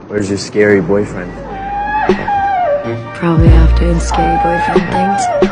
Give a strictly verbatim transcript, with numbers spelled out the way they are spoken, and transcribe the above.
Where's your scary boyfriend? Probably off doing scary boyfriend things.